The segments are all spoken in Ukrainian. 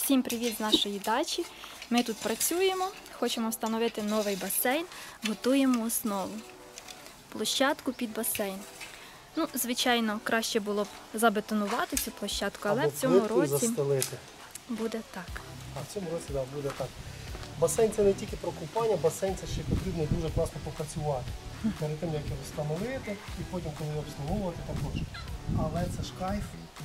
Всім привіт з нашої дачі. Ми тут працюємо, хочемо встановити новий басейн, готуємо основу. Площадку під басейн. Ну, звичайно, краще було б забетонувати цю площадку, але в цьому році буде так. В цьому році буде так. Басейн це не тільки про купання, басейн це ще потрібно дуже класно попрацювати. Перед тим, як його встановити і потім, коли його обслуговувати також. Але це ж кайф.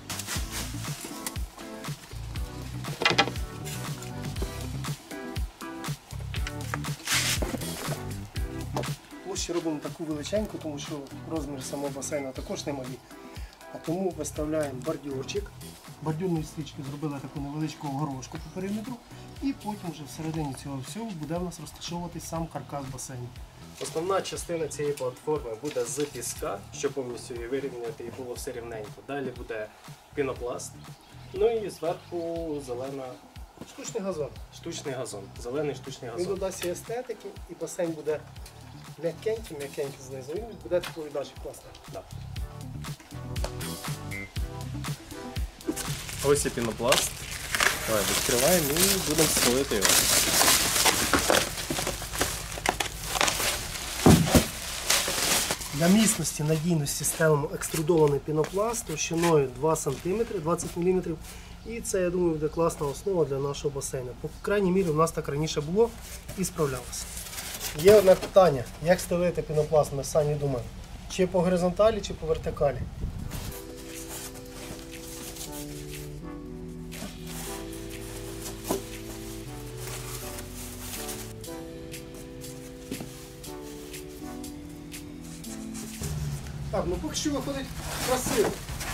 Площу робимо таку величеньку, тому що розмір самого басейну також немалі. А тому виставляємо бордюрчик. Бордюрної стрічки зробили таку невеличку горошку по периметру. І потім вже всередині цього всього буде в нас розташовуватись сам каркас басейну. Основна частина цієї платформи буде з піска, щоб повністю її вирівняти і було все рівненько. Далі буде пінопласт, ну і зверху штучний газон, зелений штучний газон. Він додасть і естетики, і басейн буде м'якенький знизу, він буде такою далі класно. Да. Ось і пінопласт. Давай відкриваємо і будемо стелити його. Для міцності, надійності стелимо екструдований пінопласт товщиною 2 см, 20 мм. І це, я думаю, буде класна основа для нашого басейну. По крайній мірі, у нас так раніше було і справлялося. Є одне питання, як стелити пінопласт, ми самі думаємо. Чи по горизонталі, чи по вертикалі. Так, ну поки що виходить красиво.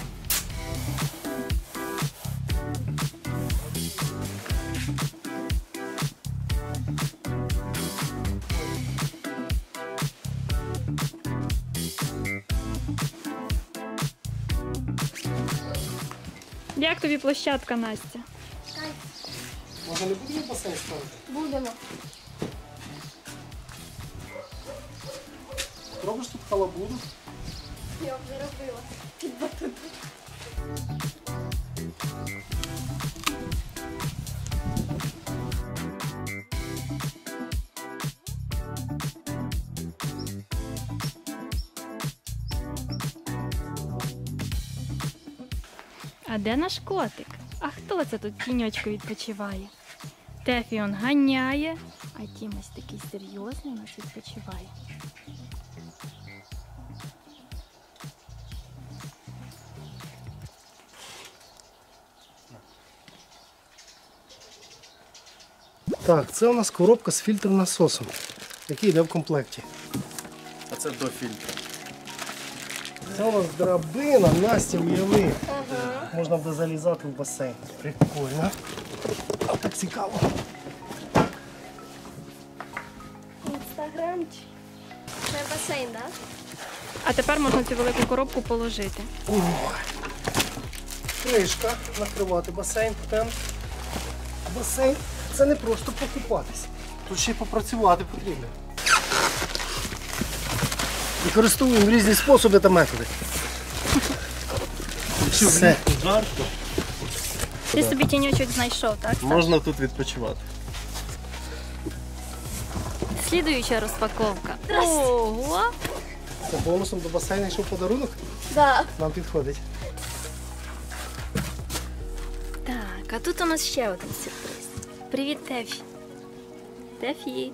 Як тобі площадка, Настя? Може не будемо басейн ставити? Будемо. Робиш тут халабуду? Я вже робила. Під батут. А де наш котик? А хто це тут тіньочку відпочиває? Тефі он ганяє, а Тім ось такий серйозний у нас відпочиває. Так, це у нас коробка з фільтр-насосом, який йде в комплекті. А це до фільтру. Це у нас драбина, Настя, уяви. Можна буде залізати в басейн. Прикольно. Так цікаво. Інстаграмчик. Це басейн, так? А тепер можна цю велику коробку положити. Кришка, накривати басейн. Басейн це не просто покупатись. Тут ще й попрацювати потрібно. Використовуємо різні способи та методи. Все. Жарко. Ти собі тіньочок знайшов, так? Можна тут відпочивати. Слідуюча розпаковка. Ого! Це бонусом до басейну йшов подарунок. Да. Нам підходить. Так, а тут у нас ще один сюрприз. Привіт, Тефі. Тефі.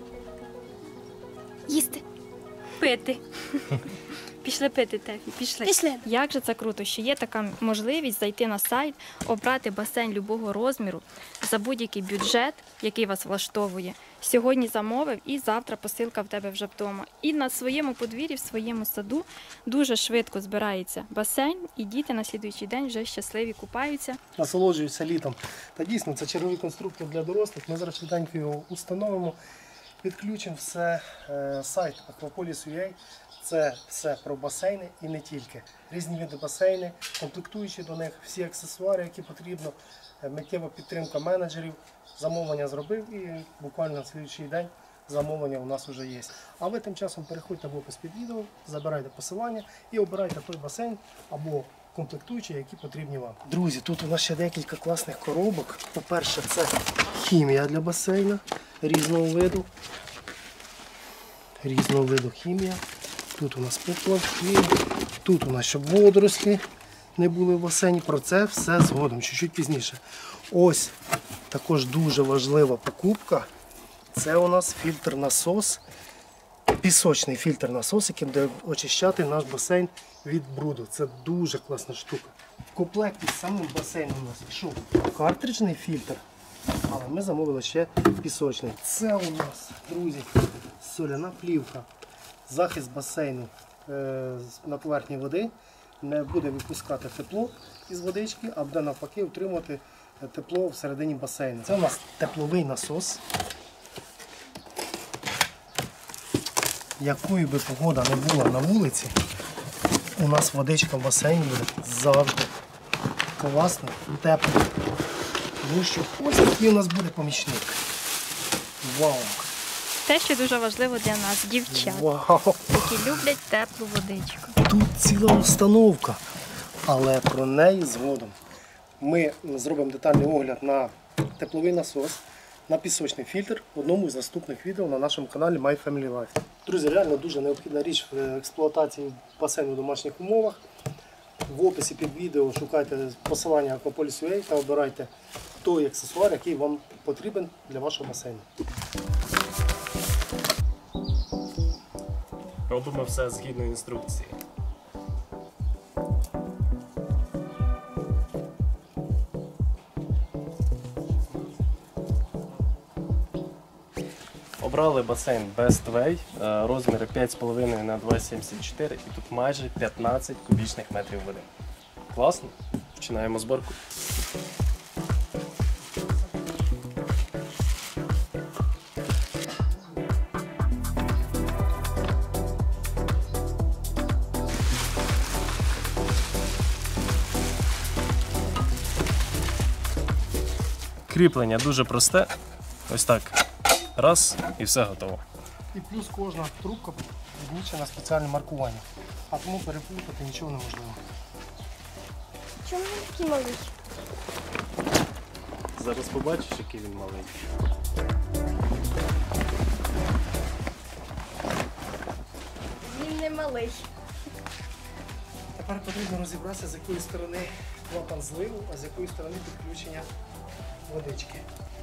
Їсти. Пити. Пішли пити, Тефі, пішли. Пішли. Як же це круто, що є така можливість зайти на сайт, обрати басейн любого розміру за будь-який бюджет, який вас влаштовує. Сьогодні замовив і завтра посилка в тебе вже вдома. І на своєму подвір'ї, в своєму саду дуже швидко збирається басейн, і діти на слідуючий день вже щасливі купаються. Насолоджуються літом. Та дійсно, це черговий конструктор для дорослих. Ми зараз швиденько його установимо, підключимо все, сайт Aquapolis.ua. Це все про басейни і не тільки. Різні види басейни, комплектуючі до них, всі аксесуари, які потрібно, миттєва підтримка менеджерів. Замовлення зробив і буквально на слідчий день замовлення у нас вже є. А ви тим часом переходьте в опис під відео, забирайте посилання і обирайте той басейн або комплектуючі, які потрібні вам. Друзі, тут у нас ще декілька класних коробок. По-перше, це хімія для басейну різного виду. Різного виду хімія. Тут у нас поплавки, тут у нас, щоб водорослі не були в басейні. Про це все згодом, чуть-чуть пізніше. Ось також дуже важлива покупка. Це у нас фільтр-насос, пісочний фільтр-насос, який буде очищати наш басейн від бруду. Це дуже класна штука. В комплекті з самим басейном у нас йшов картриджний фільтр, але ми замовили ще пісочний. Це у нас, друзі, соляна плівка. Захист басейну на поверхні води, не буде випускати тепло із водички, а буде навпаки утримувати тепло всередині басейну. Це у нас тепловий насос. Якою би погода не була на вулиці, у нас водичка в басейні буде завжди класно і тепло. Тому що ось такий у нас буде помічник. Вау! Те, що дуже важливо для нас, дівчат, Вау! які люблять теплу водичку. Тут ціла установка, але про неї згодом. Ми зробимо детальний огляд на тепловий насос, на пісочний фільтр в одному із наступних відео на нашому каналі My Family Life. Друзі, реально дуже необхідна річ в експлуатації басейну в домашніх умовах. В описі під відео шукайте посилання Aquapolis.ua та обирайте той аксесуар, який вам потрібен для вашого басейну. Робимо все згідно інструкції. Обрали басейн Best Way, розміри 5,5 на 2,74 і тут майже 15 кубічних метрів води. Класно? Починаємо зборку. Кріплення дуже просте. Ось так. Раз і все готово. І плюс кожна трубка відмічена спеціальне маркування. А тому переплутати нічого неможливо. Чому він такий малий? Зараз побачиш, який він малий. Він не малий. Тепер потрібно розібратися, з якої сторони клапан зливу, а з якої сторони підключення водички.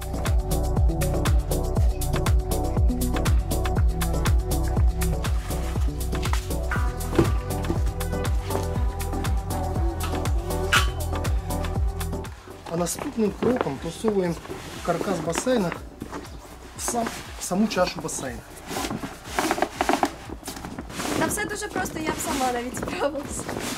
А наступним кроком просовуємо каркас басейна в саму чашу басейна. Та все дуже просто, я б сама навіть справилась.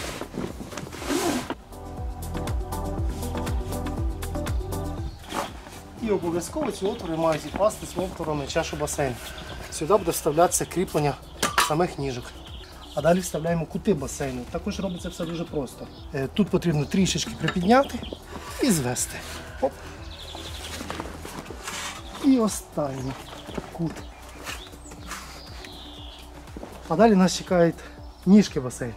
І обов'язково ці отвори мають зіпасти з отворами чашу басейну. Сюди буде вставлятися кріплення самих ніжок. А далі вставляємо кути басейну. Також робиться все дуже просто. Тут потрібно трішечки припідняти і звести. Оп. І останній кут. А далі нас чекають ніжки басейну.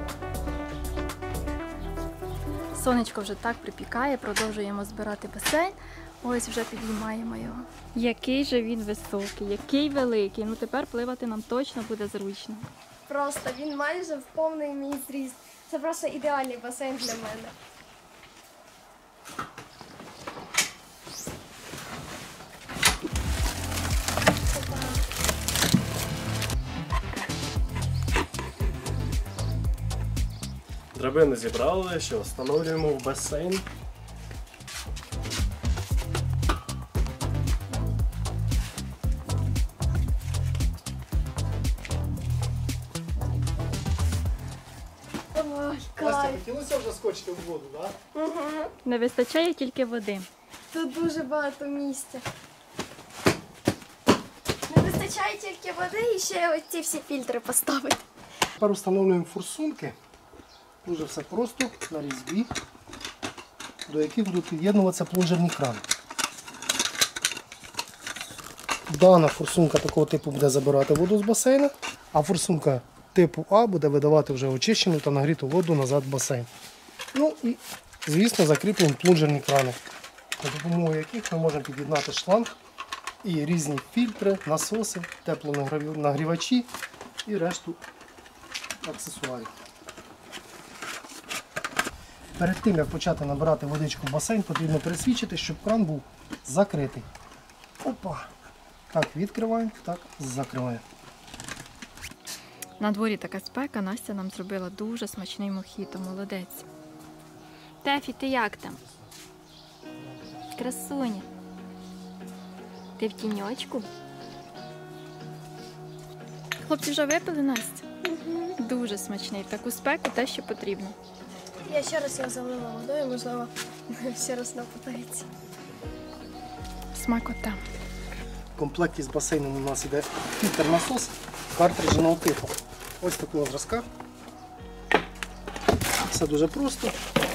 Сонечко вже так припікає, продовжуємо збирати басейн. Ось вже підіймаємо його. Який же він високий, який великий. Ну тепер пливати нам точно буде зручно. Просто він майже в повний мій зріст. Це просто ідеальний басейн для мене. Драбину зібрали, що встановлюємо в басейн. Ой, Настя, кайф. хотілося вже скочити в воду, так? Не вистачає тільки води. Тут дуже багато місця. Не вистачає тільки води і ще ось ці всі фільтри поставити. Тепер встановлюємо форсунки. Дуже все просто, на різьбі, до яких будуть під'єднуватися плунжерні крани. Дана форсунка такого типу буде забирати воду з басейну, а форсунка типу А буде видавати вже очищену та нагріту воду назад в басейн. Ну і, звісно, закріплені плунжерні крани, за допомогою яких ми можемо під'єднати шланг і різні фільтри, насоси, теплонагрівачі і решту аксесуарів. Перед тим, як почати набирати водичку в басейн, потрібно пересвідчити, щоб кран був закритий. Опа! Так відкриваємо, так закриваємо. На дворі така спека, Настя нам зробила дуже смачний мохіто, молодець. Тефі, ти як там? Красуня. Ти в тіньочку? Хлопці вже випили, Настя? Дуже смачний. В таку спеку те, що потрібно. Я ще раз його залила водою, можливо, ще раз напитається. Смакота. В комплекті з басейном у нас йде фільтр-насос картриджного типу. Ось такого зразка. Все дуже просто.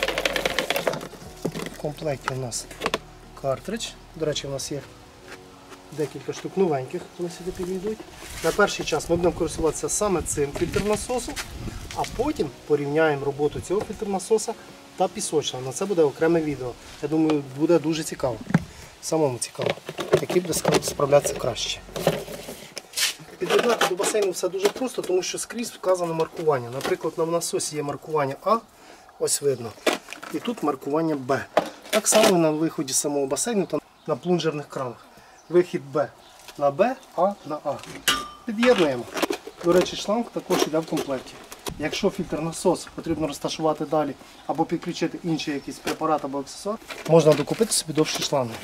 В комплекті у нас картридж. До речі, у нас є декілька штук новеньких, вони сюди підійдуть. На перший час ми будемо користуватися саме цим фільтр-насосом, а потім порівняємо роботу цього фільтр-насоса та пісочного. На це буде окреме відео. Я думаю, буде дуже цікаво. Самому цікаво, який буде справлятися краще. Під'єднати до басейну все дуже просто, тому що скрізь вказано маркування. Наприклад, на насосі є маркування А, ось видно, і тут маркування Б. Так само на виході з самого басейну та на плунжерних кранах. Вихід Б на Б, А на А. Під'єднуємо. До речі, шланг також йде в комплекті. Якщо фільтр-насос потрібно розташувати далі або підключити інший якийсь препарат або аксесуар, можна докупити собі довші шланги.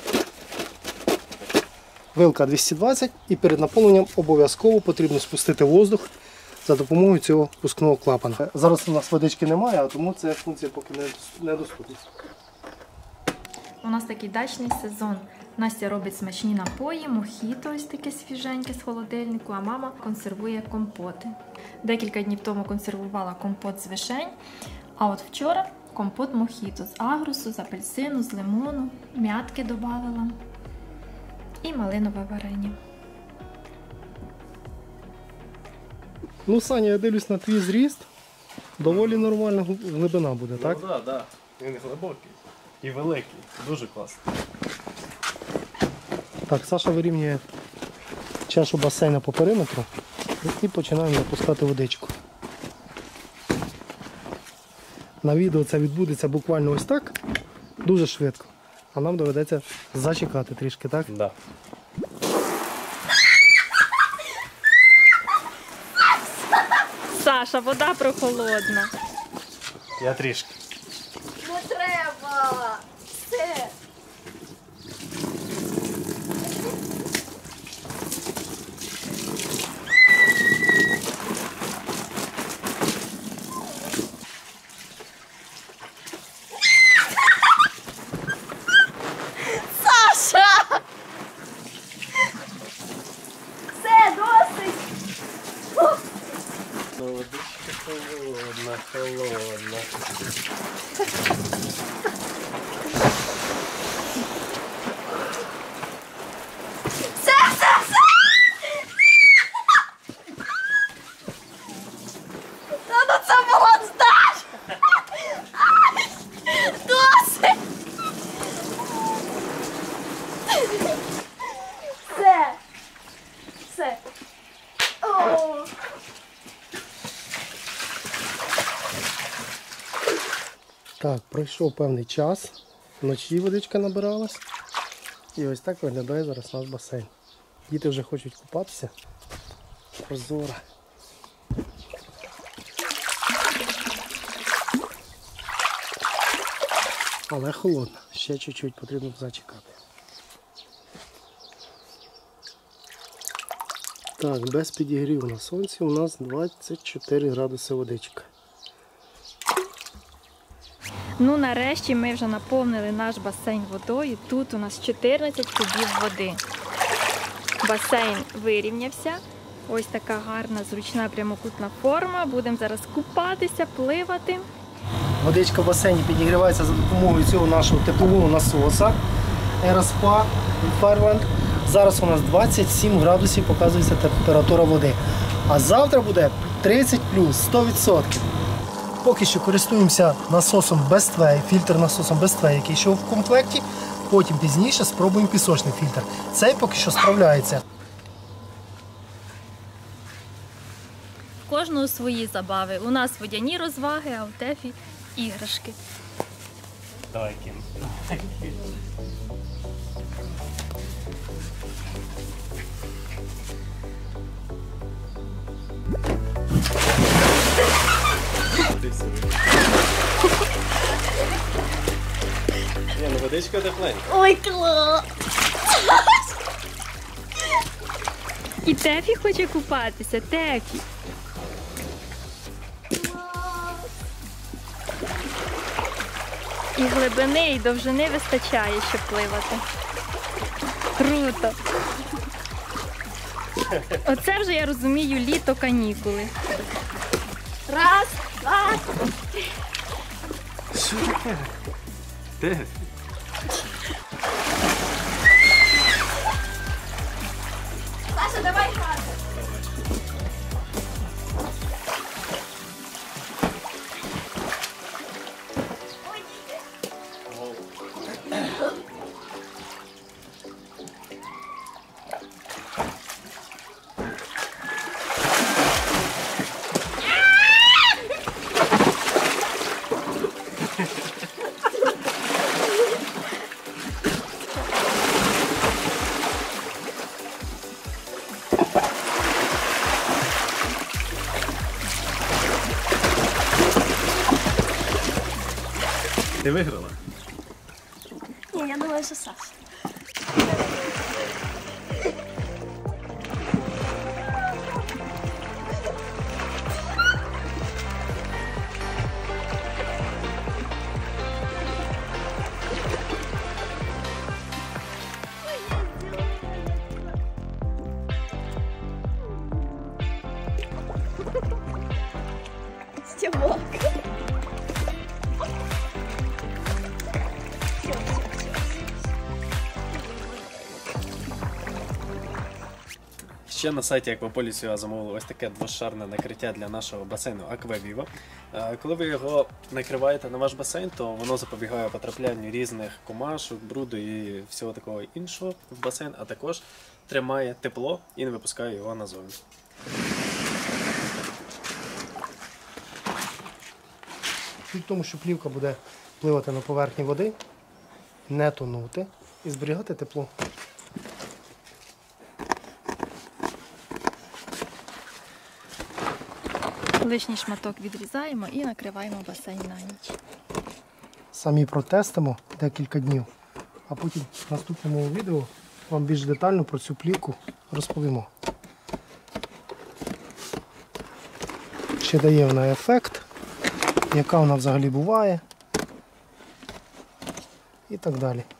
Вилка 220 і перед наповненням обов'язково потрібно спустити воздух за допомогою цього пускного клапана. Зараз у нас водички немає, а тому ця функція поки недоступна. У нас такий дачний сезон. Настя робить смачні напої, мохіто ось таке свіженьке з холодильнику, а мама консервує компоти. Декілька днів тому консервувала компот з вишень, а от вчора компот мохіто з агрусу, з апельсину, з лимону, м'ятки додавала і малинове варення. Ну, Саня, я дивлюсь на твій зріст. Доволі нормальна глибина буде, так? Ну так, так. Він глибокий і великий. Дуже класно. Так, Саша вирівнює чашу басейна по периметру і починаємо запускати водичку. На відео це відбудеться буквально ось так, дуже швидко. А нам доведеться зачекати трішки, так? Да. Саша, вода прохолодна. Я трішки. Не треба! Все! Саша! Все, досить! Водичка холодна, холодна. Надо це було здати! Досить! Все! Все! О! Так, пройшов певний час, вночі водичка набиралась. І ось так виглядає зараз наш басейн. Діти вже хочуть купатися. Прозора. Але холодно, ще чуть-чуть потрібно зачекати. Так, без підігріву на сонці у нас 24 градуси водичка. Ну, нарешті ми вже наповнили наш басейн водою. Тут у нас 14 кубів води. Басейн вирівнявся. Ось така гарна, зручна прямокутна форма. Будемо зараз купатися, пливати. Водичка в басейні підігрівається за допомогою цього нашого теплового насоса Aerospa від Fairwind. Зараз у нас 27 градусів показується температура води. А завтра буде 30 плюс, 100%. Поки що користуємося насосом Best-Way, фільтр насосом Best-Way, який йшов в комплекті. Потім пізніше спробуємо пісочний фільтр. Цей поки що справляється. В кожного свої забави. У нас водяні розваги, а у Тефі іграшки. Давай, Кім. Ні, ну водичка тепленька. Ой, клас! І Тефі хоче купатися. Тефі. І глибини, і довжини вистачає, щоб пливати. Круто. Оце вже я розумію літо канікули. Раз, два. Що таке? Де? Саша, давай грати. Ой, діти. Ти виграла? Ні, я думаю, що Саша. Стівок. Ще на сайті Акваполісу я замовив ось таке двошарне накриття для нашого басейну Аквавіва. Коли ви його накриваєте на ваш басейн, то воно запобігає потраплянню різних комашок, бруду і всього такого іншого в басейн, а також тримає тепло і не випускає його назовні. Суть в тому, що плівка буде пливати на поверхні води, не тонути і зберігати тепло. Лишній шматок відрізаємо і накриваємо басейн на ніч. Самі протестимо декілька днів, а потім в наступному відео вам більш детально про цю плівку розповімо. Чи дає вона ефект, яка вона взагалі буває і так далі.